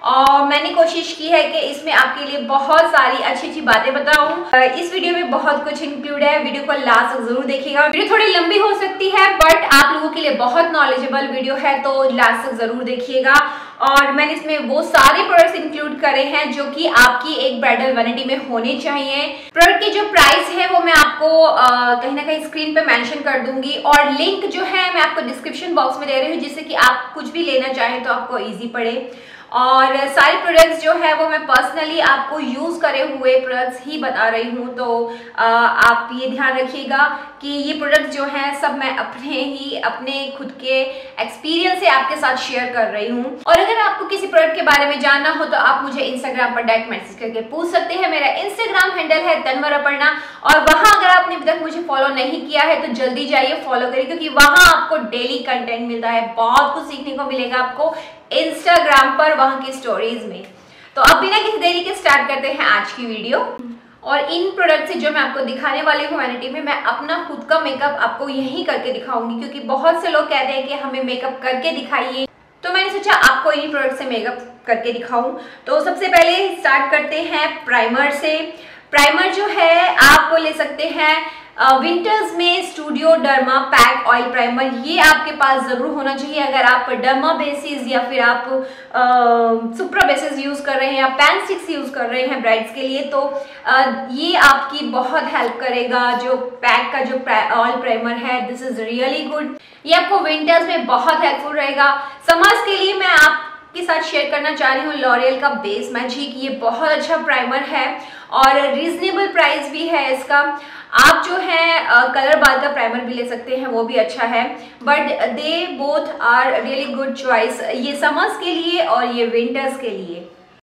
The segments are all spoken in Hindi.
और मैंने कोशिश की है कि इसमें आपके लिए बहुत सारी अच्छी अच्छी बातें बताऊं। इस वीडियो में बहुत कुछ इंक्लूड है, वीडियो को लास्ट तक जरूर देखिएगा। वीडियो थोड़ी लंबी हो सकती है बट आप लोगों के लिए बहुत नॉलेजेबल वीडियो है, तो लास्ट तक जरूर देखिएगा। और मैंने इसमें वो सारे प्रोडक्ट्स इंक्लूड करे हैं जो कि आपकी एक ब्राइडल वैनिटी में होने चाहिए। प्रोडक्ट की जो प्राइस है वो मैं आपको कहीं ना कहीं स्क्रीन पे मेंशन कर दूंगी, और लिंक जो है मैं आपको डिस्क्रिप्शन बॉक्स में दे रही हूँ, जिससे कि आप कुछ भी लेना चाहें तो आपको इजी पड़े। और सारे प्रोडक्ट्स जो है वो मैं पर्सनली आपको यूज करे हुए प्रोडक्ट्स ही बता रही हूँ, तो आप ये ध्यान रखिएगा कि ये प्रोडक्ट्स जो हैं सब मैं अपने खुद के एक्सपीरियंस से आपके साथ शेयर कर रही हूँ। और अगर आपको किसी प्रोडक्ट के बारे में जानना हो तो आप मुझे इंस्टाग्राम पर डायरेक्ट मैसेज करके पूछ सकते हैं। मेरा इंस्टाग्राम हैंडल है तन्वर अपर्णा, और वहां अगर आपने अभी तक मुझे फॉलो नहीं किया है तो जल्दी जाइए फॉलो करिए, क्योंकि वहां आपको डेली कंटेंट मिलता है, बहुत कुछ सीखने को मिलेगा आपको इंस्टाग्राम पर, वहां की स्टोरीज में। तो अब बिना किसी देरी के स्टार्ट करते हैं आज की वीडियो। और इन प्रोडक्ट से जो मैं आपको दिखाने वाली हूँ वैनिटी में, मैं अपना खुद का मेकअप आपको यही करके दिखाऊंगी, क्योंकि बहुत से लोग कहते हैं कि हमें मेकअप करके दिखाइए, तो मैंने सोचा आपको इन प्रोडक्ट से मेकअप करके दिखाऊं। तो सबसे पहले स्टार्ट करते हैं प्राइमर से। प्राइमर जो है आप ले सकते हैं विंटर्स में studio derma pack oil primer, ये आपके पास जरूर होना चाहिए। अगर आप डर्मा बेसिस या फिर आप सुप्रा बेसिस यूज कर रहे हैं या पैन स्टिक्स यूज कर रहे हैं ब्राइड्स के लिए, तो ये आपकी बहुत हेल्प करेगा। जो पैक का जो ऑयल प्राइमर है, दिस इज रियली गुड, ये आपको विंटर्स में बहुत हेल्पफुल रहेगा। समर्स के लिए मैं आपके साथ शेयर करना चाह रही हूँ लॉरियल का बेस मैजिक, ये बहुत अच्छा प्राइमर है और रीजनेबल प्राइस भी है इसका। आप जो है कलर बाल का प्राइमर भी ले सकते हैं, वो भी अच्छा है, but they both are really good choice, ये समर्स के लिए और ये विंटर्स के लिए।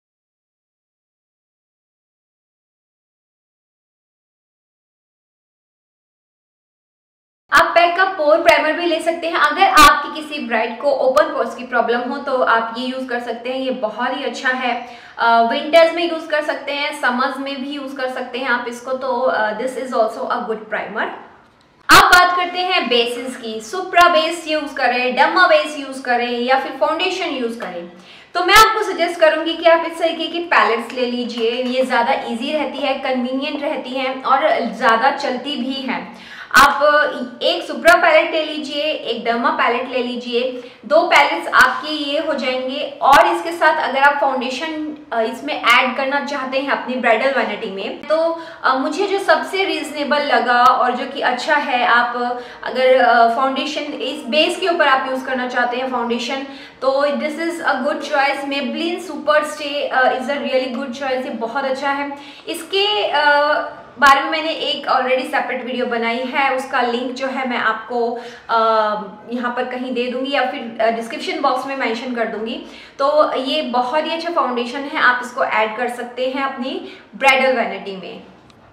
आप पैक का पोर प्राइमर भी ले सकते हैं। अगर आपकी किसी ब्राइड को ओपन पोर्स की प्रॉब्लम हो तो आप ये यूज कर सकते हैं, ये बहुत ही अच्छा है। विंटर्स में यूज कर सकते हैं, समर्स में भी यूज कर सकते हैं आप इसको, तो this is also a good primer. अब बात करते हैं बेसिस की। सुप्रा बेस यूज करें, डर्मा बेस यूज करें या फिर फाउंडेशन यूज करें, तो मैं आपको सजेस्ट करूंगी कि आप इस तरीके की पैलेट्स ले लीजिए। ये ज्यादा इजी रहती है, कन्वीनियंट रहती है और ज्यादा चलती भी है। आप एक सुप्रा पैलेट ले लीजिए, एक डर्मा पैलेट ले लीजिए, दो पैलेट्स आपके ये हो जाएंगे। और इसके साथ अगर आप फाउंडेशन इसमें ऐड करना चाहते हैं अपनी ब्राइडल वैनिटी में, तो मुझे जो सबसे रीजनेबल लगा और जो कि अच्छा है, आप अगर फाउंडेशन इस बेस के ऊपर आप यूज करना चाहते हैं फाउंडेशन, तो this is a good choice. Maybelline super stay is a really good choice, ये बहुत अच्छा है। इसके बारे में मैंने एक ऑलरेडी सेपरेट वीडियो बनाई है, उसका लिंक जो है मैं आपको यहाँ पर कहीं दे दूंगी या फिर डिस्क्रिप्शन बॉक्स में मेंशन कर दूंगी। तो ये बहुत ही अच्छा फाउंडेशन है, आप इसको ऐड कर सकते हैं अपनी ब्राइडल वैनिटी में।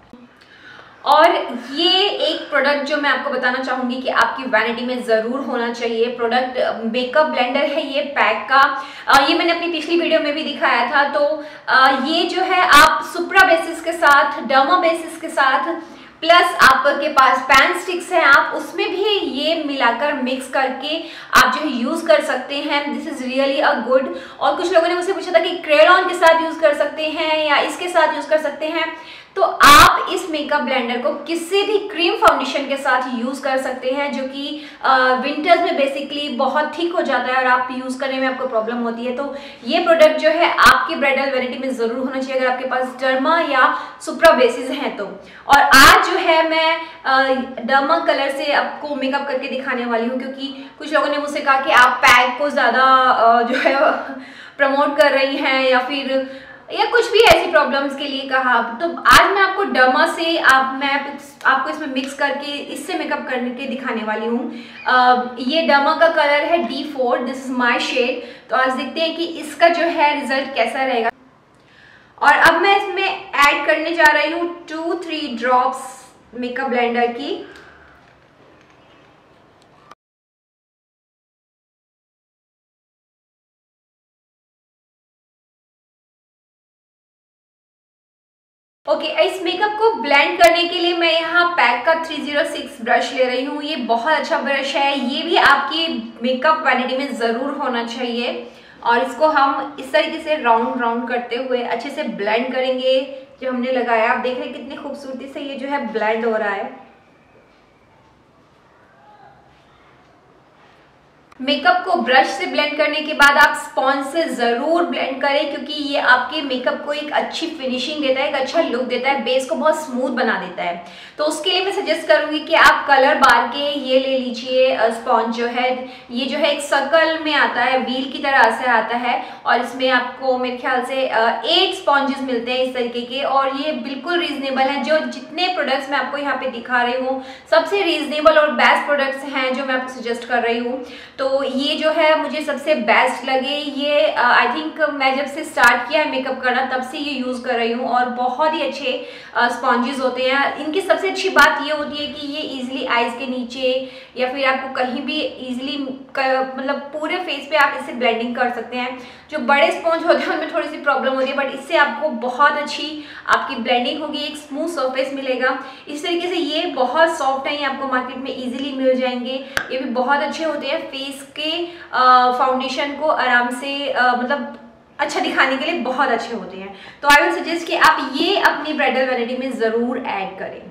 और ये एक प्रोडक्ट जो मैं आपको बताना चाहूंगी कि आपकी वैनिटी में जरूर होना चाहिए, प्रोडक्ट मेकअप ब्लेंडर है ये पैक का। ये मैंने अपनी पिछली वीडियो में भी दिखाया था। तो ये जो है आप सुप्रा बेसिस के साथ, डर्मा बेसिस के साथ, प्लस आपके पास पैन स्टिक्स हैं, आप उसमें भी ये मिलाकर मिक्स करके आप जो है यूज कर सकते हैं। This is really a good. और कुछ लोगों ने मुझसे पूछा था कि क्रेयॉन के साथ यूज कर सकते हैं या इसके साथ यूज कर सकते हैं, तो आप इस मेकअप ब्लेंडर को किसी भी क्रीम फाउंडेशन के साथ यूज कर सकते हैं, जो कि विंटर्स में बेसिकली बहुत थिक हो जाता है और आप यूज करने में आपको प्रॉब्लम होती है। तो ये प्रोडक्ट जो है आपकी ब्राइडल वैनिटी में जरूर होना चाहिए अगर आपके पास डर्मा या सुप्रा बेसिस हैं तो। और आज जो है मैं डर्मा कलर से आपको मेकअप करके दिखाने वाली हूँ, क्योंकि कुछ लोगों ने मुझसे कहा कि आप पैक को ज्यादा जो है प्रमोट कर रही हैं या कुछ भी ऐसी प्रॉब्लम्स के लिए कहा, तो आज मैं आपको डर्मा से मैं आपको इसमें मिक्स करके इससे मेकअप करने के दिखाने वाली हूँ। ये डर्मा का कलर है D4, this is my shade. तो आज देखते हैं कि इसका जो है रिजल्ट कैसा रहेगा। और अब मैं इसमें ऐड करने जा रही हूँ 2-3 ड्रॉप्स मेकअप ब्लेंडर की। ओके, इस मेकअप को ब्लेंड करने के लिए मैं यहाँ पैक का 306 ब्रश ले रही हूँ। ये बहुत अच्छा ब्रश है, ये भी आपकी मेकअप वैनिटी में जरूर होना चाहिए। और इसको हम इस तरीके से राउंड राउंड करते हुए अच्छे से ब्लेंड करेंगे। जो हमने लगाया, आप देख रहे हैं कितनी खूबसूरती से ये जो है ब्लेंड हो रहा है। मेकअप को ब्रश से ब्लेंड करने के बाद आप स्पॉन्ज से ज़रूर ब्लेंड करें, क्योंकि ये आपके मेकअप को एक अच्छी फिनिशिंग देता है, एक अच्छा लुक देता है, बेस को बहुत स्मूथ बना देता है। तो उसके लिए मैं सजेस्ट करूंगी कि आप कलर बार के ये ले लीजिए स्पॉन्ज जो है, ये जो है एक सर्कल में आता है, व्हील की तरह से आता है, और इसमें आपको मेरे ख्याल से 8 स्पॉन्जेस मिलते हैं इस तरीके के, और ये बिल्कुल रीजनेबल है। जो जितने प्रोडक्ट्स मैं आपको यहाँ पे दिखा रही हूँ सबसे रीजनेबल और बेस्ट प्रोडक्ट्स हैं जो मैं आपको सजेस्ट कर रही हूँ। तो ये जो है मुझे सबसे बेस्ट लगे। ये आई थिंक मैं जब से स्टार्ट किया है मेकअप करना तब से ये यूज़ कर रही हूँ, और बहुत ही अच्छे स्पॉन्जेस होते हैं। इनकी सबसे अच्छी बात ये होती है कि ये इजीली आईज के नीचे या फिर आपको कहीं भी इजीली मतलब पूरे फेस पे आप इससे ब्लेंडिंग कर सकते हैं। जो बड़े स्पॉन्ज होते हैं उनमें थोड़ी सी प्रॉब्लम होती है, बट इससे आपको बहुत अच्छी आपकी ब्लेंडिंग होगी, एक स्मूथ सरफेस मिलेगा। इस तरीके से ये बहुत सॉफ्ट है, ये आपको मार्केट में इजीली मिल जाएंगे। ये भी बहुत अच्छे होते हैं, फेस के फाउंडेशन को आराम से मतलब अच्छा दिखाने के लिए बहुत अच्छे होते हैं। तो आई विल सजेस्ट कि आप ये अपनी ब्राइडल वैनिटी में ज़रूर ऐड करें।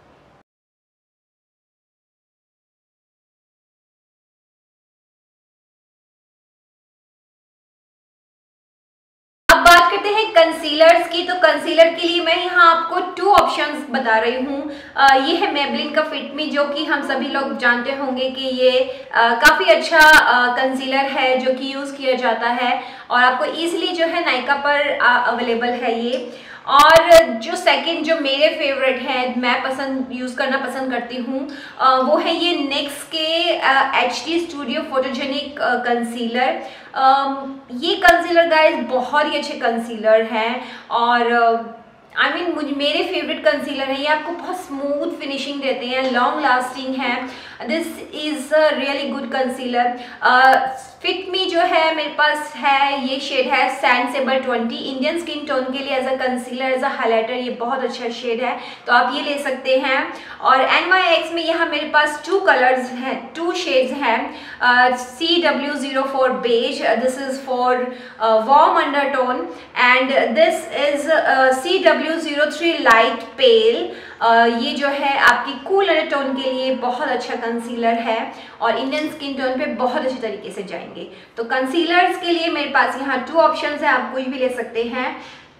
करते हैं कंसीलर्स की। तो कंसीलर के लिए मैं यहाँ आपको 2 ऑप्शंस बता रही हूँ। ये है मेबलिन का फिट मी, जो कि हम सभी लोग जानते होंगे कि ये काफ़ी अच्छा कंसीलर है जो कि यूज़ किया जाता है, और आपको इजीली जो है नायका पर अवेलेबल है ये। और जो सेकंड जो मेरे फेवरेट है, मैं यूज़ करना पसंद करती हूँ, वो है ये NYX के HD स्टूडियो फोटोजेनिक कंसीलर। ये कंसीलर गाइस बहुत ही अच्छे कंसीलर हैं, और मुझे मेरे फेवरेट कंसीलर है। ये आपको बहुत स्मूथ फिनिशिंग देते हैं, लॉन्ग लास्टिंग है। This is a really good concealer. Fit me जो है मेरे पास है, ये शेड है sand sable 20। Indian skin tone के लिए as a concealer, as a highlighter ये बहुत अच्छा शेड है, तो आप ये ले सकते हैं। और NYX में यहाँ मेरे पास 2 कलर्स हैं, 2 शेड्स हैं। CW04 beige, this is for warm undertone, and this is CW03 light pale. ये जो है आपकी कूल अंडरटोन के लिए बहुत अच्छा कंसीलर है, और इंडियन स्किन टोन पे बहुत अच्छे तरीके से जाएंगे। तो कंसीलर्स के लिए मेरे पास यहाँ 2 ऑप्शंस हैं, आप कोई भी ले सकते हैं।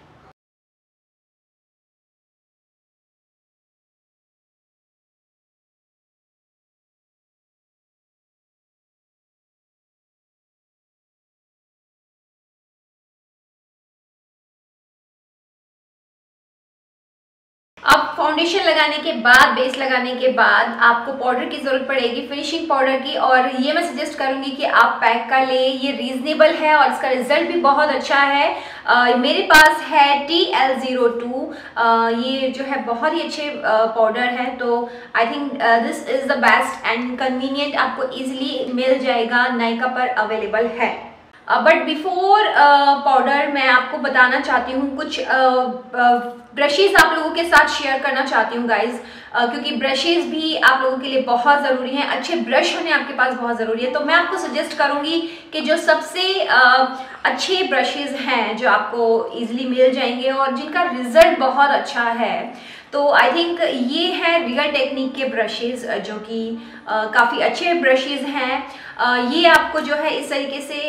अब फाउंडेशन लगाने के बाद, बेस लगाने के बाद आपको पाउडर की ज़रूरत पड़ेगी, फिनिशिंग पाउडर की, और ये मैं सजेस्ट करूँगी कि आप पैक का ले। ये रीजनेबल है और इसका रिजल्ट भी बहुत अच्छा है। मेरे पास है TL02। ये जो है बहुत ही अच्छे पाउडर है, तो I think this is the best and convenient, आपको ईजिली मिल जाएगा, नायका पर अवेलेबल है। बट बिफोर पाउडर मैं आपको बताना चाहती हूँ कुछ ब्रशेस आप लोगों के साथ शेयर करना चाहती हूँ गाइज, क्योंकि ब्रशेस भी आप लोगों के लिए बहुत ज़रूरी हैं। अच्छे ब्रश होने आपके पास बहुत ज़रूरी है। तो मैं आपको सजेस्ट करूँगी कि जो सबसे अच्छे ब्रशेस हैं जो आपको इजीली मिल जाएंगे और जिनका रिजल्ट बहुत अच्छा है, तो आई थिंक ये है रियल टेक्निक के ब्रशेस, जो कि काफ़ी अच्छे ब्रशेस हैं। ये आपको जो है इस तरीके से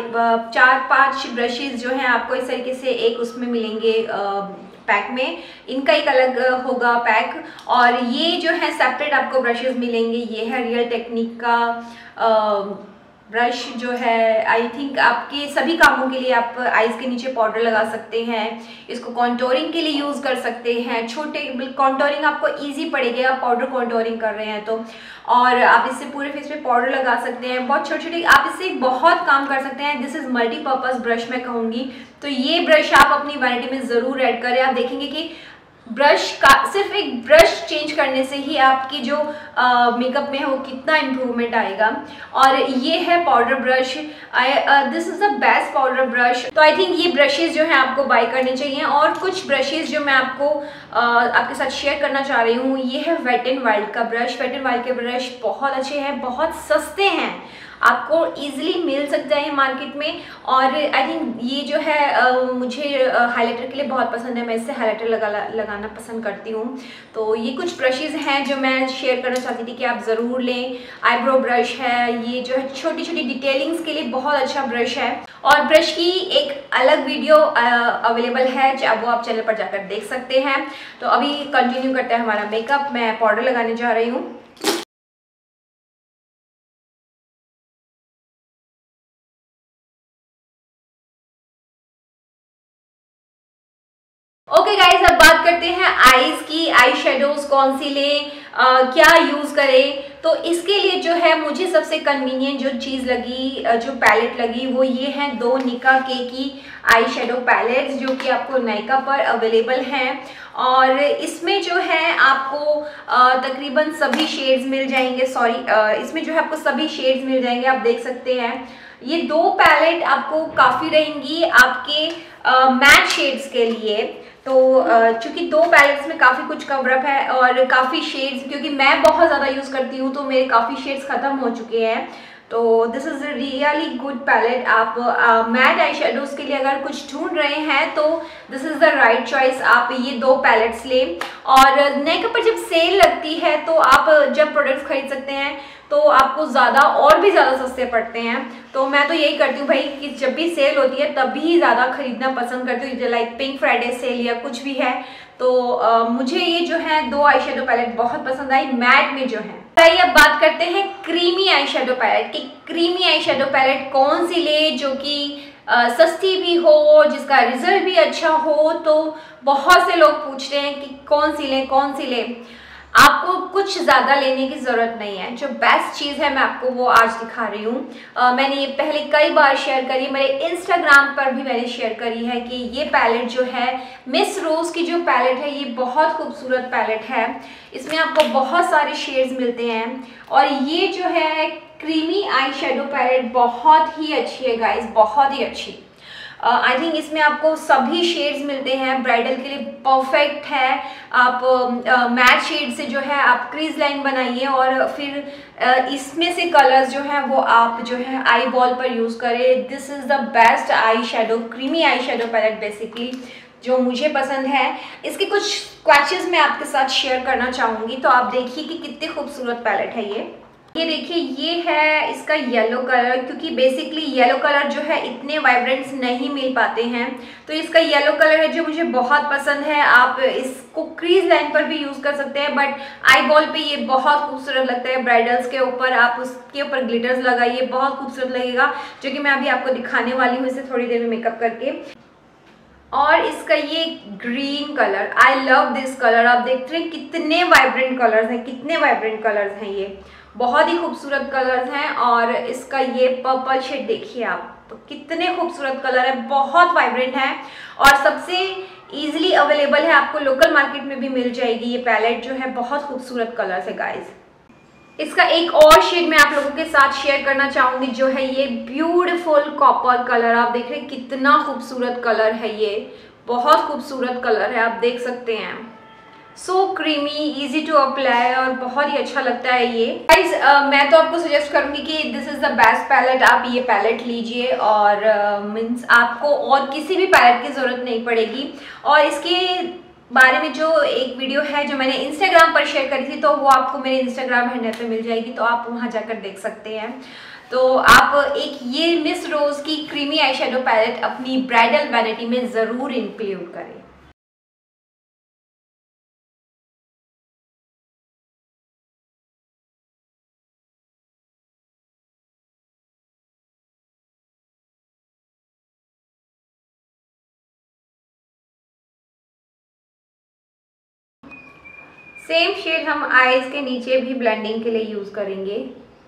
4-5 ब्रशेस जो हैं आपको इस तरीके से एक उसमें मिलेंगे पैक में, इनका एक अलग होगा पैक, और ये जो है सेपरेट आपको ब्रशेस मिलेंगे। ये है रियल टेक्निक का ब्रश जो है, आई थिंक आपके सभी कामों के लिए आप आईज के नीचे पाउडर लगा सकते हैं, इसको कॉन्टोरिंग के लिए यूज़ कर सकते हैं। छोटे कॉन्टोरिंग आपको इजी पड़ेगी, आप पाउडर कॉन्टोरिंग कर रहे हैं तो, और आप इससे पूरे फेस पे पाउडर लगा सकते हैं। बहुत छोटे छोटे आप इससे बहुत काम कर सकते हैं। दिस इज़ मल्टीपर्पज़ ब्रश मैं कहूँगी। तो ये ब्रश आप अपनी वैनिटी में ज़रूर ऐड करें। आप देखेंगे कि ब्रश का सिर्फ एक ब्रश चेंज करने से ही आपकी जो मेकअप में है वो कितना इम्प्रूवमेंट आएगा। और ये है powder brush, this is the best powder brush. तो आई थिंक ये ब्रशेस जो हैं आपको बाय करने चाहिए। और कुछ ब्रशेस जो मैं आपको आपके साथ शेयर करना चाह रही हूँ, ये है वेट एंड वाइल्ड का ब्रश। वेट एंड वाइल्ड के ब्रश बहुत अच्छे हैं, बहुत सस्ते हैं, आपको इजीली मिल सकता है मार्केट में। और आई थिंक ये जो है मुझे हाइलाइटर के लिए बहुत पसंद है, मैं इससे हाइलाइटर लगाना पसंद करती हूँ। तो ये कुछ ब्रशेज़ हैं जो मैं शेयर करना चाहती थी कि आप ज़रूर लें। आईब्रो ब्रश है, ये जो है छोटी छोटी डिटेलिंग्स के लिए बहुत अच्छा ब्रश है। और ब्रश की एक अलग वीडियो अवेलेबल है, जब वो आप चैनल पर जाकर देख सकते हैं। तो अभी कंटिन्यू करते हैं हमारा मेकअप। मैं पाउडर लगाने जा रही हूँ। ओके गाइज, अब बात करते हैं आईज की। आई शेडोज कौन सी लें, क्या यूज करें। तो इसके लिए जो है मुझे सबसे कन्वीनियंट जो चीज लगी, जो पैलेट लगी, वो ये है 2 निका के की आई शेडो पैलेट्स, जो कि आपको नायका पर अवेलेबल हैं। और इसमें जो है आपको तकरीबन सभी शेड्स मिल जाएंगे। इसमें जो है आपको सभी शेड्स मिल जाएंगे, आप देख सकते हैं। ये 2 पैलेट आपको काफी रहेंगी आपके मैट शेड्स के लिए। तो चूंकि 2 पैलेट्स में काफ़ी कुछ कवरअप है और काफ़ी शेड्स, क्योंकि मैं बहुत ज़्यादा यूज़ करती हूँ तो मेरे काफ़ी शेड्स ख़त्म हो चुके हैं। तो this is really good palette. आप मैट आई शेडोज़ के लिए अगर कुछ ढूंढ रहे हैं तो this is the right choice. आप ये 2 पैलेट्स लें। और नायका पर जब सेल लगती है तो आप जब प्रोडक्ट्स खरीद सकते हैं तो आपको ज़्यादा और भी ज़्यादा सस्ते पड़ते हैं। तो मैं तो यही करती हूँ भाई कि जब भी सेल होती है तभी ज़्यादा खरीदना पसंद करती हूँ, लाइक पिंक फ्राइडे सेल या कुछ भी है। तो मुझे ये जो है 2 आई शेडो पैलेट बहुत पसंद आई मैट में जो है। आइए अब बात करते हैं क्रीमी आई शेडो पैलेट की। क्रीमी आई शेडो पैलेट कौन सी ले जो कि सस्ती भी हो, जिसका रिजल्ट भी अच्छा हो। तो बहुत से लोग पूछते हैं कि कौन सी लें कौन सी लें। आपको कुछ ज़्यादा लेने की ज़रूरत नहीं है। जो बेस्ट चीज़ है मैं आपको वो आज दिखा रही हूँ। मैंने ये पहले कई बार शेयर करी, मेरे इंस्टाग्राम पर भी मैंने शेयर करी है कि ये पैलेट जो है मिस रोज़ की जो पैलेट है, ये बहुत खूबसूरत पैलेट है। इसमें आपको बहुत सारे शेड्स मिलते हैं और ये जो है क्रीमी आई शेडो पैलेट बहुत ही अच्छी है गाइज, बहुत ही अच्छी। आई थिंक इसमें आपको सभी शेड्स मिलते हैं, ब्राइडल के लिए परफेक्ट है। आप मैट शेड से जो है आप क्रीज लाइन बनाइए और फिर इसमें से कलर्स जो हैं वो आप जो है आई बॉल पर यूज़ करें। This is the best eye shadow, creamy eye shadow palette basically जो मुझे पसंद है। इसके कुछ स्क्वैचेस मैं आपके साथ शेयर करना चाहूँगी, तो आप देखिए कि कितनी खूबसूरत पैलेट है ये देखिए, ये है इसका येलो कलर। क्योंकि बेसिकली येलो कलर जो है इतने वाइब्रेंट्स नहीं मिल पाते हैं, तो इसका येलो कलर है जो मुझे बहुत पसंद है। आप इसको क्रीज लाइन पर भी यूज़ कर सकते हैं, बट आई बॉल पे ये बहुत खूबसूरत लगता है। ब्राइडल्स के ऊपर आप उसके ऊपर ग्लिटर्स लगाइए, बहुत खूबसूरत लगेगा, जो कि मैं अभी आपको दिखाने वाली हूँ इसे थोड़ी देर में मेकअप करके। और इसका ये green colour, I love this colour. आप देखते हैं कितने वाइब्रेंट कलर्स हैं, कितने वाइब्रेंट कलर्स हैं, ये बहुत ही खूबसूरत कलर्स हैं। और इसका ये पर्पल शेड देखिए आप, तो कितने खूबसूरत कलर है, बहुत वाइब्रेंट है और सबसे इजीली अवेलेबल है। आपको लोकल मार्केट में भी मिल जाएगी ये पैलेट जो है, बहुत खूबसूरत कलर्स है गाइज। इसका एक और शेड मैं आप लोगों के साथ शेयर करना चाहूंगी, जो है ये ब्यूटीफुल कॉपर कलर। आप देख रहे हैं कितना खूबसूरत कलर है, ये बहुत खूबसूरत कलर है, आप देख सकते हैं। So creamy, easy to apply और बहुत ही अच्छा लगता है ये गाइज। मैं तो आपको सजेस्ट करूंगी कि this is the best palette, आप ये पैलेट लीजिए और मीन्स आपको और किसी भी पैलेट की जरूरत नहीं पड़ेगी। और इसके बारे में जो एक वीडियो है जो मैंने इंस्टाग्राम पर शेयर करी थी, तो वो आपको मेरे इंस्टाग्राम हैंडल पे मिल जाएगी, तो आप वहां जाकर देख सकते हैं। तो आप एक ये मिस रोज की क्रीमी आई शेडो पैलेट अपनी ब्राइडल वैनिटी में जरूर इंक्लूड करें। सेम शेड हम आईज के नीचे भी ब्लेंडिंग के लिए यूज करेंगे।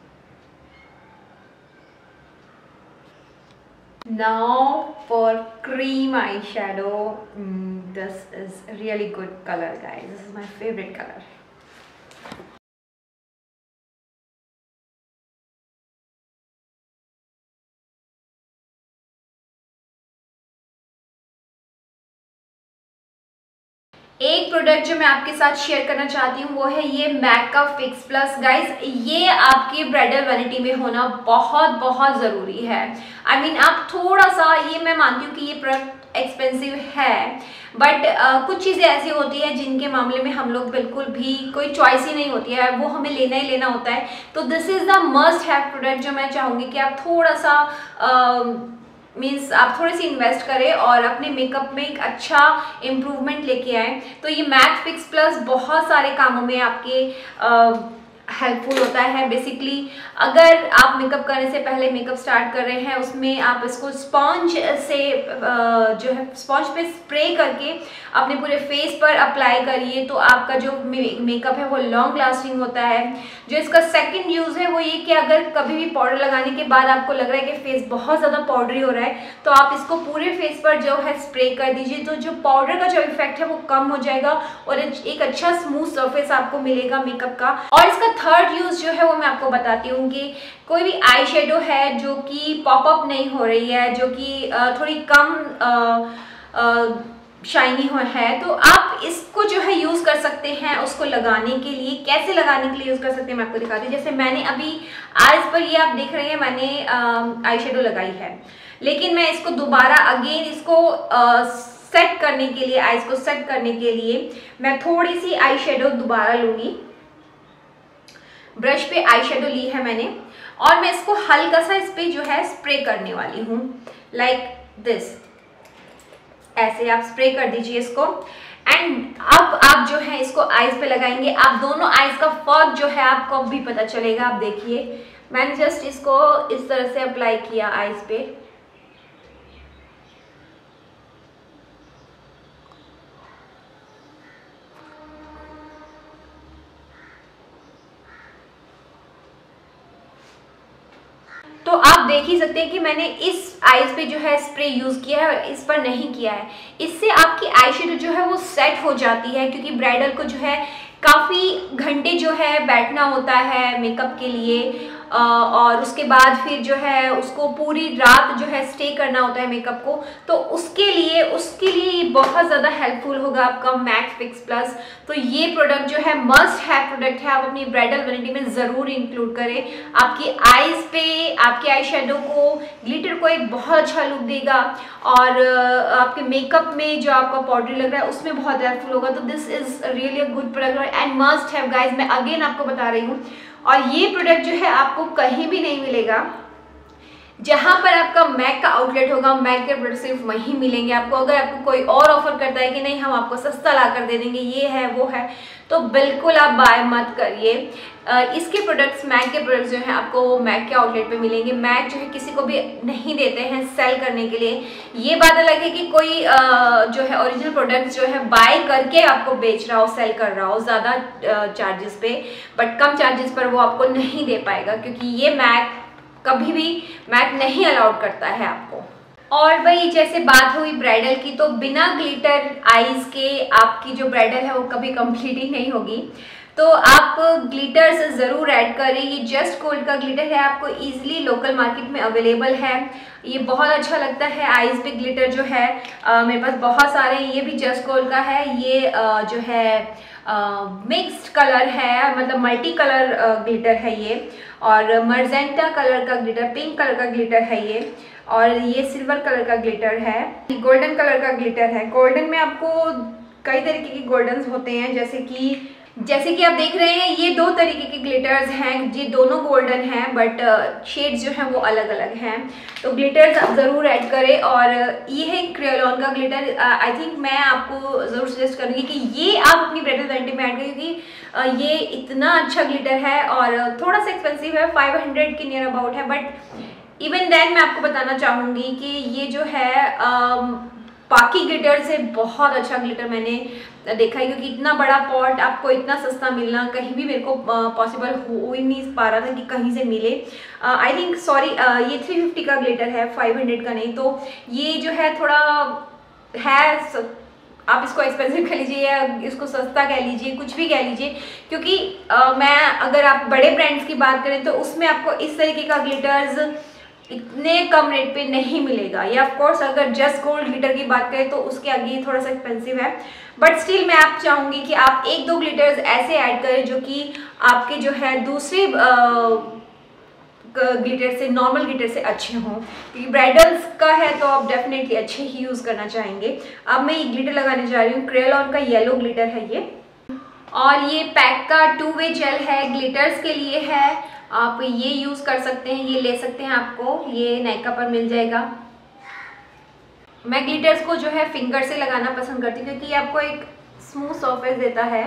Now for cream eyeshadow. This is really good color guys, this is my favorite color. एक प्रोडक्ट जो मैं आपके साथ शेयर करना चाहती हूँ वो है ये मैक का फिक्स प्लस। गाइज ये आपकी ब्राइडल वैनिटी में होना बहुत बहुत ज़रूरी है। आई मीन आप थोड़ा सा, ये मैं मानती हूँ कि ये प्रोडक्ट एक्सपेंसिव है, बट कुछ चीज़ें ऐसी होती है जिनके मामले में हम लोग बिल्कुल भी कोई चॉइस ही नहीं होती है, वो हमें लेना ही लेना होता है। तो this is the must have product जो मैं चाहूँगी कि आप थोड़ा सा मीन्स आप थोड़ी सी इन्वेस्ट करें और अपने मेकअप में एक अच्छा इम्प्रूवमेंट लेके आए। तो ये मैक फिक्स प्लस बहुत सारे कामों में आपके हेल्पफुल होता है। बेसिकली अगर आप मेकअप करने से पहले मेकअप स्टार्ट कर रहे हैं, उसमें आप इसको स्पॉन्ज से जो है स्पॉन्ज पे स्प्रे करके अपने पूरे फेस पर अप्लाई करिए, तो आपका जो मेकअप है वो लॉन्ग लास्टिंग होता है। जो इसका सेकंड यूज़ है वो ये कि अगर कभी भी पाउडर लगाने के बाद आपको लग रहा है कि फेस बहुत ज़्यादा पाउडरी हो रहा है, तो आप इसको पूरे फेस पर जो है स्प्रे कर दीजिए, तो जो पाउडर का जो इफेक्ट है वो कम हो जाएगा और एक अच्छा स्मूथ सरफेस आपको मिलेगा मेकअप का। और इसका थर्ड यूज़ जो है वो मैं आपको बताती हूँ कि कोई भी आई शेडो है जो कि पॉपअप नहीं हो रही है, जो कि थोड़ी कम शाइनी है, तो आप इसको जो है यूज़ कर सकते हैं उसको लगाने के लिए। कैसे लगाने के लिए यूज़ कर सकते हैं मैं आपको दिखाती हूँ। जैसे मैंने अभी आईज पर, ये आप देख रहे हैं मैंने आई शेडो लगाई है, लेकिन मैं इसको दोबारा अगेन इसको सेट करने के लिए, आईज को सेट करने के लिए मैं थोड़ी सी आई शेडो दोबारा लूँगी। ब्रश पे आई शेडो ली है मैंने और मैं इसको हल्का सा इस पे जो है स्प्रे करने वाली हूँ, लाइक दिस। ऐसे आप स्प्रे कर दीजिए इसको। एंड अब आप जो है इसको आईज पे लगाएंगे, आप दोनों आईज का फर्क जो है आपको अब भी पता चलेगा। आप देखिए मैंने जस्ट इसको इस तरह से अप्लाई किया आईज पे, तो आप देख ही सकते हैं कि मैंने इस आईज पे जो है स्प्रे यूज किया है और इस पर नहीं किया है। इससे आपकी आई शेडो जो है वो सेट हो जाती है, क्योंकि ब्राइडल को जो है काफ़ी घंटे जो है बैठना होता है मेकअप के लिए, और उसके बाद फिर जो है उसको पूरी रात जो है स्टे करना होता है मेकअप को। तो उसके लिए बहुत ज़्यादा हेल्पफुल होगा आपका मैक फिक्स प्लस। तो ये प्रोडक्ट जो है मस्ट हैव प्रोडक्ट है, आप अपनी ब्राइडल वैनिटी में ज़रूर इंक्लूड करें। आपकी आईज पे, आपके आई शेडो को, ग्लिटर को एक बहुत अच्छा लुक देगा और आपके मेकअप में जो आपका पाउडर लग रहा है उसमें बहुत हेल्पफुल होगा। तो this is really a good product and must have guys. मैं अगेन आपको बता रही हूँ, और ये प्रोडक्ट जो है आपको कहीं भी नहीं मिलेगा। जहां पर आपका मैक का आउटलेट होगा, मैक के प्रोडक्ट सिर्फ वहीं मिलेंगे आपको। अगर आपको कोई और ऑफर करता है कि नहीं हम आपको सस्ता ला कर दे देंगे, ये है वो है, तो बिल्कुल आप बाय मत करिए। इसके प्रोडक्ट्स, मैक के प्रोडक्ट्स जो है आपको मैक के आउटलेट पे मिलेंगे। मैक जो है किसी को भी नहीं देते हैं सेल करने के लिए। ये बात अलग है कि कोई जो है ओरिजिनल प्रोडक्ट्स जो है बाय करके आपको बेच रहा हो, सेल कर रहा हो ज़्यादा चार्जेस पे, बट कम चार्जेस पर वो आपको नहीं दे पाएगा, क्योंकि ये मैक कभी भी मैक नहीं अलाउड करता है आपको। और भाई जैसे बात हुई ब्राइडल की, तो बिना ग्लिटर आईज के आपकी जो ब्राइडल है वो कभी कंप्लीट ही नहीं होगी। तो आप ग्लिटर्स ज़रूर ऐड करें। ये जस्ट गोल्ड का ग्लिटर है, आपको इजीली लोकल मार्केट में अवेलेबल है। ये बहुत अच्छा लगता है। आईज पे ग्लिटर जो है मेरे पास बहुत सारे हैं। ये भी जस्ट गोल्ड का है। ये जो है मिक्स्ड कलर है, मतलब मल्टी कलर ग्लिटर है ये, और मर्जेंटा कलर का ग्लिटर, पिंक कलर का ग्लिटर है ये, और ये सिल्वर कलर का ग्लिटर है, गोल्डन कलर का ग्लिटर है। गोल्डन में आपको कई तरीके के गोल्डन्स होते हैं, जैसे कि आप देख रहे हैं ये दो तरीके के ग्लिटर्स हैं। ये दोनों गोल्डन हैं, बट शेड्स जो हैं वो अलग अलग हैं। तो ग्लिटर्स ज़रूर ऐड करें। और ये है क्रेयोलन का ग्लिटर। आई थिंक मैं आपको ज़रूर सजेस्ट करूँगी कि ये आप अपनी ब्राइडल वैनिटी में ऐड करें, क्योंकि ये इतना अच्छा ग्लिटर है और थोड़ा सा एक्सपेंसिव है, 500 के नियर अबाउट है, बट इवन देन मैं आपको बताना चाहूँगी कि ये जो है बाकी ग्लिटर से बहुत अच्छा ग्लिटर मैंने देखा है, क्योंकि इतना बड़ा पॉट आपको इतना सस्ता मिलना कहीं भी मेरे को पॉसिबल हो ही नहीं पा रहा था कि कहीं से मिले। आई थिंक सॉरी, ये 350 का ग्लिटर है, 500 का नहीं। तो ये जो है थोड़ा है, आप इसको एक्सपेंसिव कह लीजिए या इसको सस्ता कह लीजिए, कुछ भी कह लीजिए, क्योंकि मैं अगर आप बड़े ब्रांड्स की बात करें तो उसमें आपको इस तरीके का ग्लिटर्स इतने कम रेट पे नहीं मिलेगा। या ऑफ कोर्स अगर जस्ट गोल्ड ग्लिटर की बात करें तो उसके आगे ये थोड़ा सा एक्सपेंसिव है, बट स्टिल मैं आप चाहूँगी कि आप 1-2 ग्लिटर्स ऐसे ऐड करें जो कि आपके जो है दूसरे ग्लिटर से, नॉर्मल ग्लिटर से अच्छे हों, क्योंकि ब्राइडल्स का है तो आप डेफिनेटली अच्छे ही यूज़ करना चाहेंगे। अब मैं ये ग्लिटर लगाने जा रही हूँ, क्रेयोलन का येलो ग्लिटर है ये, और ये पैक का 2-वे जेल है, ग्लिटर्स के लिए है, आप ये यूज़ कर सकते हैं, ये ले सकते हैं, आपको ये नायका पर मिल जाएगा। मैं ग्लिटर्स को जो है फिंगर से लगाना पसंद करती हूँ क्योंकि ये आपको एक स्मूथ सरफेस देता है।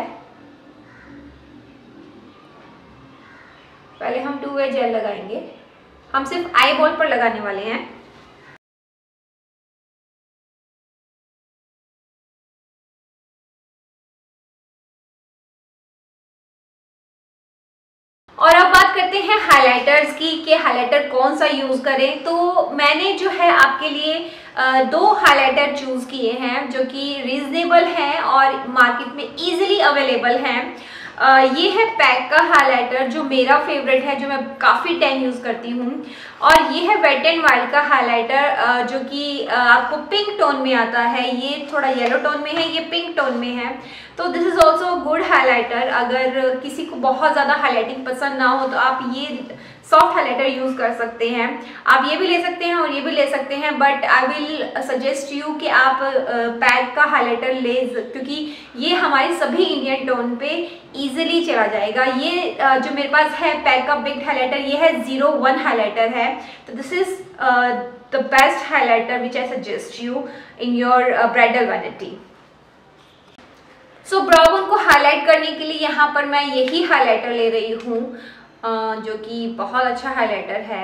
पहले हम 2-वे जेल लगाएंगे, हम सिर्फ आई बॉल पर लगाने वाले हैं। और अब बात करते हैं हाइलाइटर्स की कि हाइलाइटर कौन सा यूज़ करें। तो मैंने जो है आपके लिए 2 हाइलाइटर चूज़ किए हैं जो कि रीजनेबल हैं और मार्केट में इजीली अवेलेबल हैं। ये है पैक का हाइलाइटर जो मेरा फेवरेट है, जो मैं काफ़ी टाइम यूज़ करती हूँ, और ये है वेट एंड वाइल्ड का हाइलाइटर जो कि आपको पिंक टोन में आता है। ये थोड़ा येलो टोन में है, ये पिंक टोन में है। तो this is also good highlighter. अगर किसी को बहुत ज़्यादा हाइलाइटिंग पसंद ना हो तो आप ये सॉफ्ट हाइलाइटर यूज़ कर सकते हैं। आप ये भी ले सकते हैं और ये भी ले सकते हैं, but I will suggest you कि आप पैक का हाइलाइटर ले, क्योंकि ये हमारे सभी इंडियन टोन पे इजीली चला जाएगा। ये जो मेरे पास है पैक का बिग हाइलाइटर, ये है 01 हाइलाइटर है। तो this is the best highlighter which I suggest you in your bridal vanity. So brow bone को हाईलाइट करने के लिए यहाँ पर मैं यही हाइलाइटर ले रही हूँ जो कि बहुत अच्छा हाइलाइटर है।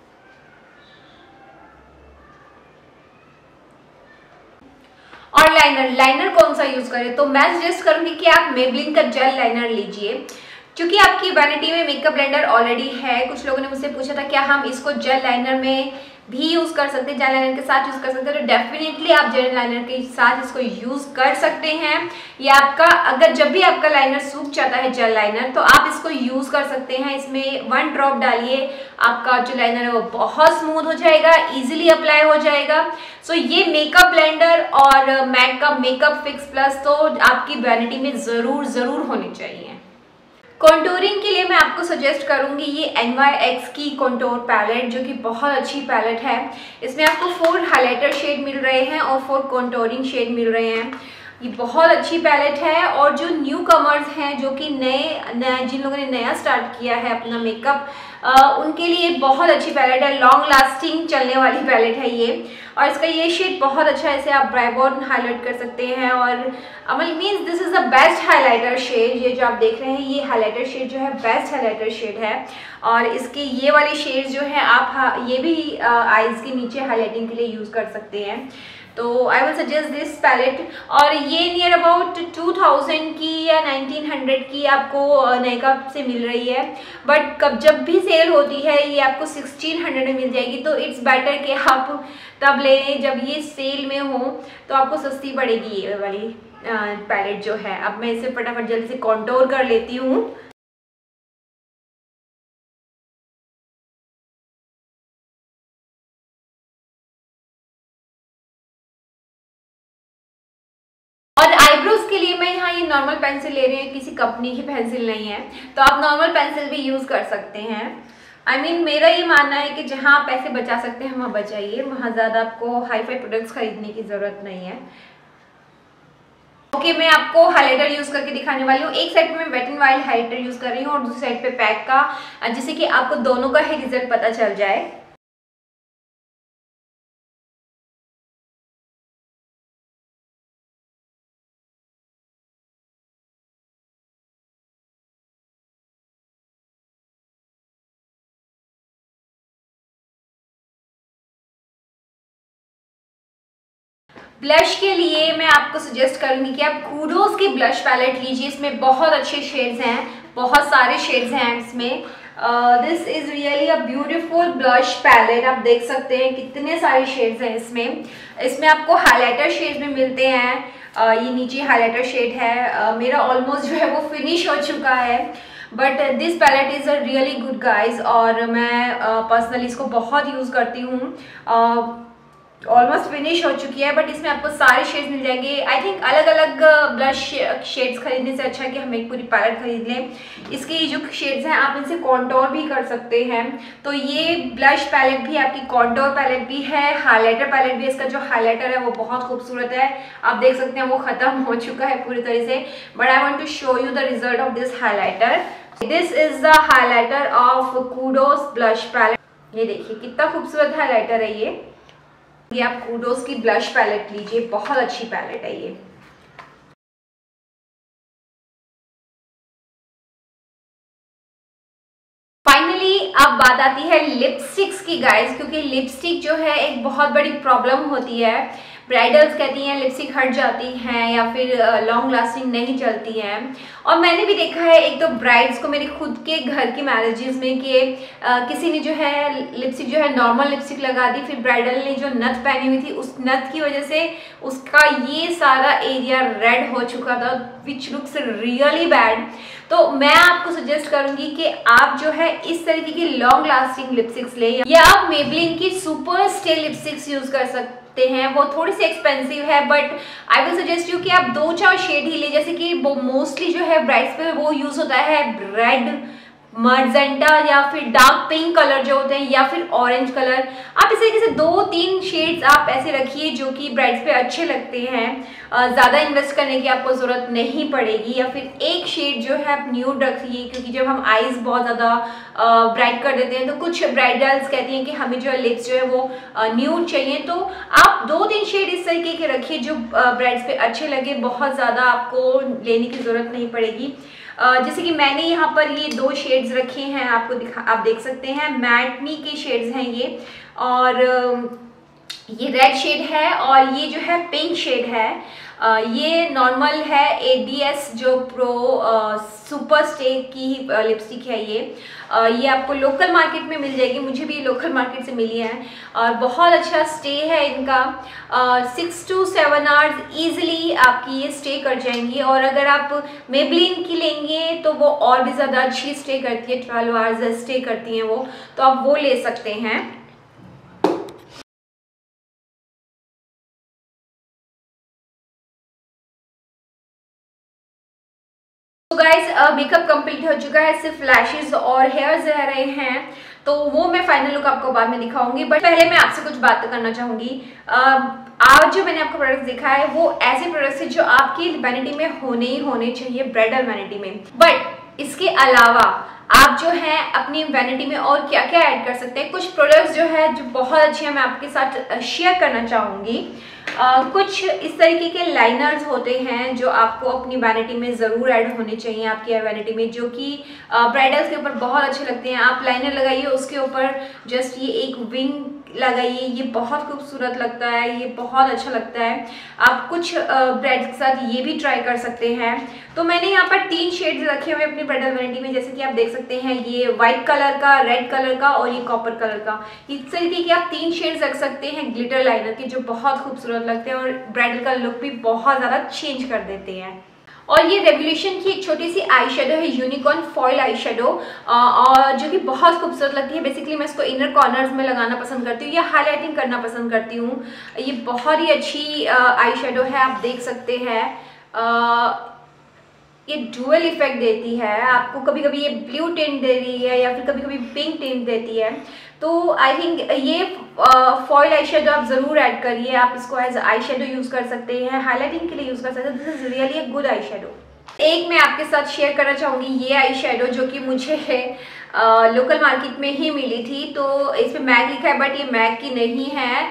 और लाइनर कौन सा यूज करें, तो मैं सजेस्ट करूंगी कि आप मेबलिन का जेल लाइनर लीजिए, क्योंकि आपकी वैनिटी में मेकअप ब्लेंडर ऑलरेडी है। कुछ लोगों ने मुझसे पूछा था क्या हम इसको जेल लाइनर में भी यूज कर सकते हैं, जेल लाइनर के साथ यूज कर सकते हैं, तो डेफिनेटली आप जेल लाइनर के साथ इसको यूज कर सकते हैं। ये आपका, अगर जब भी आपका लाइनर सूख जाता है जेल लाइनर, तो आप इसको यूज कर सकते हैं। इसमें 1 ड्रॉप डालिए, आपका जो लाइनर है वो बहुत स्मूथ हो जाएगा, इजीली अप्लाई हो जाएगा। सो ये मेकअप ब्लेंडर और मैक का मेकअप फिक्स प्लस तो आपकी वैनिटी में जरूर होनी चाहिए। कॉन्टूरिंग के लिए मैं आपको सजेस्ट करूंगी ये NYX की कॉन्टूर पैलेट, जो कि बहुत अच्छी पैलेट है। इसमें आपको 4 हाइलाइटर शेड मिल रहे हैं और 4 कॉन्टूरिंग शेड मिल रहे हैं। ये बहुत अच्छी पैलेट है, और जो न्यू कमर्स हैं, जो कि नए जिन लोगों ने नया स्टार्ट किया है अपना मेकअप, उनके लिए बहुत अच्छी पैलेट है। लॉन्ग लास्टिंग चलने वाली पैलेट है ये, और इसका ये शेड बहुत अच्छा है। इसे आप ब्राइबोन हाईलाइट कर सकते हैं, और means this is the best highlighter shade. ये जो आप देख रहे हैं ये हाइलाइटर शेड जो है बेस्ट हाइलाइटर शेड है। और इसके ये वाली शेड जो है आप ये भी आईज के नीचे हाईलाइटिंग के लिए यूज कर सकते हैं। तो I will suggest this palette. और ये नियर अबाउट 2000 की या 1900 की आपको नायका से मिल रही है, बट जब भी सेल होती है ये आपको 1600 में मिल जाएगी। तो इट्स बेटर कि आप तब लें जब ये सेल में हो, तो आपको सस्ती पड़ेगी ये वाली पैलेट जो है। अब मैं इसे फटाफट जल्दी से कॉन्टोर कर लेती हूँ। और आईब्रोज के लिए मैं यहाँ ये नॉर्मल पेंसिल ले रही हूँ, किसी कंपनी की पेंसिल नहीं है, तो आप नॉर्मल पेंसिल भी यूज कर सकते हैं। मेरा ये मानना है कि जहाँ आप पैसे बचा सकते हैं वहाँ बचाइए, वहाँ ज़्यादा आपको हाई फाई प्रोडक्ट्स खरीदने की ज़रूरत नहीं है। ओके, मैं आपको हाइलाइटर यूज करके दिखाने वाली हूँ। एक साइड पे मैं wet and wild highlighter use कर रही हूँ और दूसरी साइड पे पैक का, जिससे कि आपको दोनों का ही रिजल्ट पता चल जाए। ब्लश के लिए मैं आपको सजेस्ट करूंगी कि आप कूडोस की ब्लश पैलेट लीजिए। इसमें बहुत अच्छे शेड्स हैं, बहुत सारे शेड्स हैं इसमें। This is really a beautiful blush palette. आप देख सकते हैं कितने सारे शेड्स हैं इसमें आपको हाइलाइटर शेड्स भी मिलते हैं। ये नीचे हाइलाइटर शेड है। मेरा ऑलमोस्ट जो है वो फिनिश हो चुका है, but this palette is a really good guys, और मैं पर्सनली इसको बहुत यूज़ करती हूँ। ऑलमोस्ट फिनिश हो चुकी है, बट इसमें आपको सारे शेड्स मिल जाएंगे। आई थिंक अलग अलग ब्लश शेड्स खरीदने से अच्छा है कि हम एक पूरी पैलेट खरीद लें। इसकी जो शेड्स हैं आप इनसे कॉन्टोर भी कर सकते हैं। तो ये ब्लश पैलेट भी आपकी कॉन्टोर पैलेट भी है, हाईलाइटर पैलेट भी। इसका जो हाईलाइटर है वो बहुत खूबसूरत है, आप देख सकते हैं वो खत्म हो चुका है पूरी तरह से, but I want to show you the result of this highlighter. This is the highlighter of Kudos blush palette. ये देखिए कितना खूबसूरत हाईलाइटर है ये आप कूडोस की ब्लश पैलेट लीजिए, बहुत अच्छी पैलेट है ये। फाइनली अब बात आती है लिपस्टिक्स की गाइस, क्योंकि लिपस्टिक जो है एक बहुत बड़ी प्रॉब्लम होती है। ब्राइडल्स कहती हैं लिपस्टिक हट जाती हैं या फिर लॉन्ग लास्टिंग नहीं चलती हैं। और मैंने भी देखा है, एक तो ब्राइड्स को मेरे खुद के घर की मैरिजेस में कि किसी ने जो है लिपस्टिक जो है नॉर्मल लिपस्टिक लगा दी, फिर ब्राइडल ने जो नथ पहनी हुई थी उस नथ की वजह से उसका ये सारा एरिया रेड हो चुका था, विच लुक्स रियली बैड। तो मैं आपको सजेस्ट करूंगी कि आप जो है इस तरीके की लॉन्ग लास्टिंग लिपस्टिक्स ले, या आप मेबलिन की सुपर स्टे लिपस्टिक्स यूज कर सकते हैं। वो थोड़ी सी एक्सपेंसिव है, but I will suggest you कि आप 2-4 शेड ही ले, जैसे कि वो मोस्टली जो है ब्राइड्स पे वो यूज होता है रेड, मर्जेंटा या फिर डार्क पिंक कलर जो होते हैं, या फिर ऑरेंज कलर। आप इस तरीके से 2-3 शेड्स आप ऐसे रखिए जो कि ब्राइड्स पे अच्छे लगते हैं। ज़्यादा इन्वेस्ट करने की आपको ज़रूरत नहीं पड़ेगी। या फिर एक शेड जो है आप न्यूड रखिए, क्योंकि जब हम आईज बहुत ज़्यादा ब्राइट कर देते हैं तो कुछ ब्राइडल्स कहती हैं कि हमें जो है लिप्स जो है वो न्यूड चाहिए। तो आप 2-3 शेड इस तरीके के रखिए जो ब्राइड्स पे अच्छे लगे, बहुत ज़्यादा आपको लेने की ज़रूरत नहीं पड़ेगी। जैसे कि मैंने यहाँ पर ये 2 शेड्स रखे हैं, आप देख सकते हैं मैट मी के शेड्स हैं ये, और ये रेड शेड है और ये जो है पिंक शेड है। ये नॉर्मल है ADS जो प्रो सुपर स्टे की ही लिपस्टिक है ये आपको लोकल मार्केट में मिल जाएगी, मुझे भी लोकल मार्केट से मिली है और बहुत अच्छा स्टे है इनका। 6 to 7 आवर्स ईजिली आपकी ये स्टे कर जाएंगी, और अगर आप मेबलिन की लेंगे तो वो और भी ज़्यादा अच्छी स्टे करती है, 12 आवर्स स्टे करती हैं वो, तो आप वो ले सकते हैं। तो गाइज मेकअप कंप्लीट हो चुका है, सिर्फ लैशेज और हेयर्स रह रहे हैं, तो वो मैं फाइनल लुक आपको बाद में दिखाऊंगी। बट पहले मैं आपसे कुछ बात करना चाहूंगी। आज जो मैंने आपको प्रोडक्ट्स दिखा है वो ऐसे प्रोडक्ट्स हैं जो आपकी वैनिटी में होने ही होने चाहिए, ब्राइडल वैनिटी में। बट इसके अलावा आप जो है अपनी वैनिटी में और क्या क्या ऐड कर सकते हैं, कुछ प्रोडक्ट्स जो है जो बहुत अच्छे हैं मैं आपके साथ शेयर करना चाहूँगी। कुछ इस तरीके के लाइनर्स होते हैं जो आपको अपनी वैनिटी में ज़रूर ऐड होने चाहिए, आपकी वैनिटी में, जो कि ब्राइडल्स के ऊपर बहुत अच्छे लगते हैं। आप लाइनर लगाइए, उसके ऊपर जस्ट ये एक विंग लगाइए, ये बहुत खूबसूरत लगता है, ये बहुत अच्छा लगता है। आप कुछ ब्राइड्स के साथ ये भी ट्राई कर सकते हैं। तो मैंने यहाँ पर 3 शेड्स रखे हुए अपनी ब्राइडल वैनिटी में, जैसे कि आप देख सकते हैं ये वाइट कलर का, रेड कलर का और ये कॉपर कलर का। इस तरीके के आप 3 शेड्स रख सकते हैं ग्लिटर लाइनर के, जो बहुत खूबसूरत लगते हैं और ब्राइडल का लुक भी बहुत ज़्यादा चेंज कर देते हैं। और ये रेवोल्यूशन की एक छोटी सी आई शेडो है, यूनिकॉर्न फॉयल आई शेडो, और जो कि बहुत खूबसूरत लगती है। बेसिकली मैं इसको इनर कॉर्नर्स में लगाना पसंद करती हूँ या हाईलाइटिंग करना पसंद करती हूँ। ये बहुत ही अच्छी आई शेडो है, आप देख सकते हैं। ये डुअल इफेक्ट देती है आपको, कभी कभी ये ब्लू टिंट दे रही है या फिर कभी कभी पिंक टिंट देती है। तो आई थिंक ये फॉयल आई शेडो आप ज़रूर ऐड करिए। आप इसको एज आई शेडो यूज़ कर सकते हैं, हाईलाइटिंग के लिए यूज़ कर सकते हैं। This is really a good eye shadow. एक मैं आपके साथ शेयर करना चाहूँगी ये आई शेडो, जो कि मुझे लोकल मार्केट में ही मिली थी। तो इस पर मैक लिखा है, बट ये मैक की नहीं है।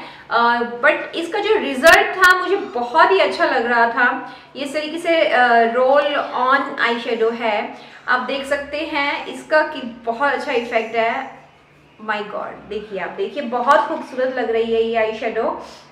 बट इसका जो रिजल्ट था मुझे बहुत ही अच्छा लग रहा था। ये इस तरीके से रोल ऑन आई शेडो है, आप देख सकते हैं इसका कि बहुत अच्छा इफेक्ट है। माय गॉड, देखिए, आप देखिए बहुत खूबसूरत लग रही है ये आई शेडो।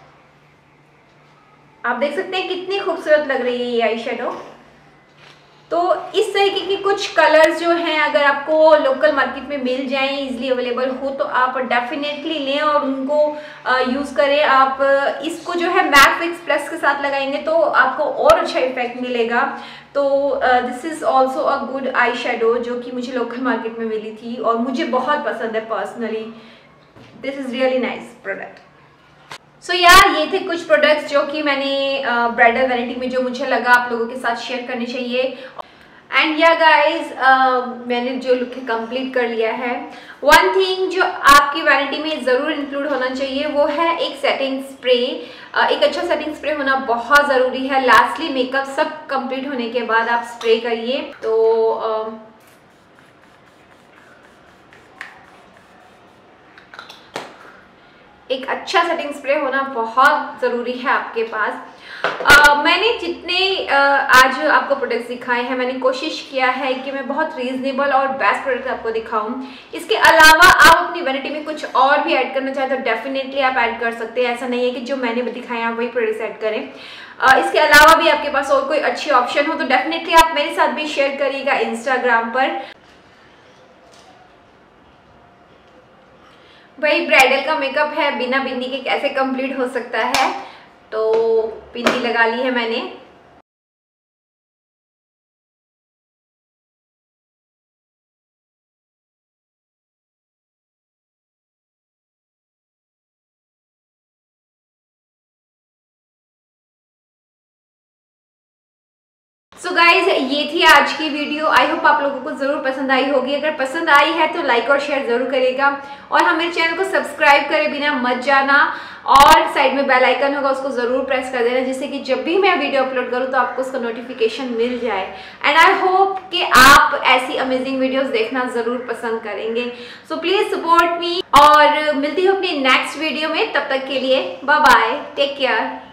आप देख सकते हैं कितनी खूबसूरत लग रही है ये आई शेडो। तो इस तरीके के कुछ कलर्स जो हैं अगर आपको लोकल मार्केट में मिल जाएं, इजीली अवेलेबल हो, तो आप डेफिनेटली लें और उनको यूज़ करें। आप इसको जो है मैट फिक्स प्लस के साथ लगाएंगे तो आपको और अच्छा इफेक्ट मिलेगा। तो this is also a good eye shadow जो कि मुझे लोकल मार्केट में मिली थी और मुझे बहुत पसंद है personally. This is really nice product. So यार ये थे कुछ प्रोडक्ट्स जो कि मैंने ब्राइडल वैनिटी में जो मुझे लगा आप लोगों के साथ शेयर करने चाहिए। एंड या गाइज मैंने जो लुक कंप्लीट कर लिया है। वन थिंग जो आपकी वैनिटी में ज़रूर इंक्लूड होना चाहिए वो है एक सेटिंग स्प्रे। एक अच्छा सेटिंग स्प्रे होना बहुत ज़रूरी है। लास्टली मेकअप सब कंप्लीट होने के बाद आप स्प्रे करिए। तो एक अच्छा सेटिंग स्प्रे होना बहुत ज़रूरी है आपके पास। मैंने जितने आज आपको प्रोडक्ट्स दिखाए हैं मैंने कोशिश किया है कि मैं बहुत रीजनेबल और बेस्ट प्रोडक्ट आपको दिखाऊं। इसके अलावा आप अपनी वैनिटी में कुछ और भी ऐड करना चाहें तो डेफिनेटली आप ऐड कर सकते हैं। ऐसा नहीं है कि जो मैंने दिखाया आप वही प्रोडक्ट्स ऐड करें। इसके अलावा भी आपके पास और कोई अच्छी ऑप्शन हो तो डेफिनेटली आप मेरे साथ भी शेयर करिएगा इंस्टाग्राम पर। भाई ब्राइडल का मेकअप है, बिना बिंदी के कैसे कंप्लीट हो सकता है। तो बिंदी लगा ली है मैंने। सो गाइज ये थी आज की वीडियो। आई होप आप लोगों को ज़रूर पसंद आई होगी। अगर पसंद आई है तो लाइक और शेयर ज़रूर करिएगा और हमारे चैनल को सब्सक्राइब करे बिना मत जाना और साइड में बेल आइकन होगा उसको ज़रूर प्रेस कर देना जिससे कि जब भी मैं वीडियो अपलोड करूँ तो आपको उसका नोटिफिकेशन मिल जाए। एंड आई होप कि आप ऐसी अमेजिंग वीडियोस देखना ज़रूर पसंद करेंगे। सो प्लीज़ सपोर्ट मी और मिलती हूँ अपनी नेक्स्ट वीडियो में। तब तक के लिए बाय बाय, टेक केयर।